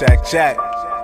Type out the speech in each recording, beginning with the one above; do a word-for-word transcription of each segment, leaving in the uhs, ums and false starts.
Check, check.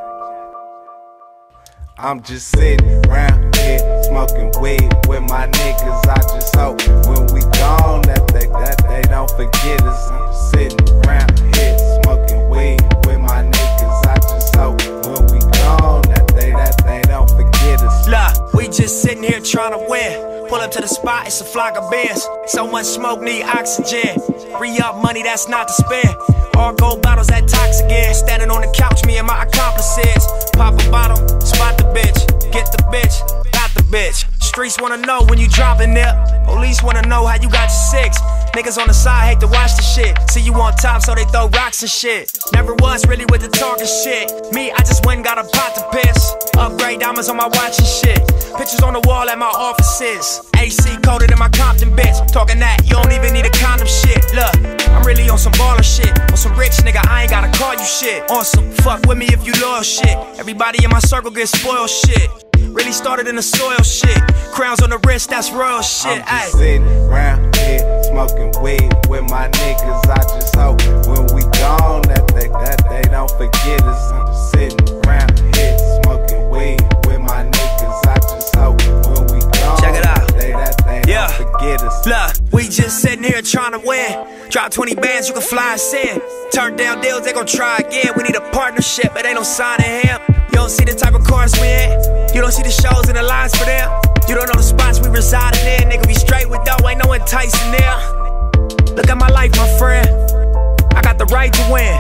I'm just sitting around here smoking weed with my niggas. I just hope when we gone that they, that they don't forget us. I'm just sitting around here smoking weed with my niggas. I just hope when we gone that they, that they don't forget us. Look, we just sitting here trying to win. Pull up to the spot, it's a flock of beers. So much smoke, need oxygen. Re-up money, that's not to spare. All gold bottles, that toxic again. Standing on the couch, me and my accomplices. Pop a bottle, spot the bitch. Get the bitch, got the bitch. Streets wanna know when you dropping there. Police wanna know how you got your six. Niggas on the side hate to watch the shit. See you on top, so they throw rocks and shit. Never was really with the talking shit. Me, I just went and got a pot to piss. Upgrade diamonds on my watch and shit. Pictures on the wall at my offices. A C coded in my Compton bitch. Talking that, you don't even need a condom shit. Look, I'm really on some baller shit. On some rich nigga, I ain't gotta call you shit. On some fuck with me if you loyal shit. Everybody in my circle gets spoiled shit. Really started in the soil shit. Crowns on the wrist, that's royal shit. I'm just sitting around here smoking weed with my niggas. I just hope when we gone that they, that they don't forget us. I'm just sitting around here smoking weed with my niggas. I just hope when we gone Check it out. They, that they Yeah. don't forget us. Look, we just sitting here trying to win. Drop twenty bands, you can fly us in. Turn down deals, they gon' try again. We need a partnership, but ain't no signing him. You don't see the type of cars we in. You don't see the shows and the lines for them. You don't know the spots we residing in. Nigga, be straight with dough, ain't no enticing there. Look at my life, my friend. I got the right to win.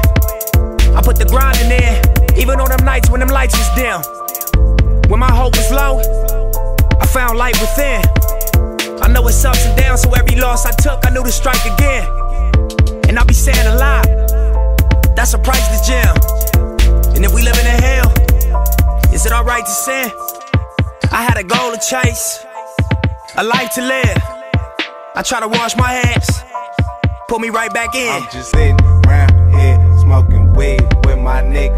I put the grinding in, even on them nights when them lights was dim. When my hope was low, I found light within. I know it's ups and downs, so every loss I took, I knew to strike again. And I be saying a lot, that's a priceless gem. And if we live in a hell, is it alright to sin? I had a goal to chase, a life to live. I try to wash my hands, put me right back in. I'm just sitting around here smoking weed with my niggas.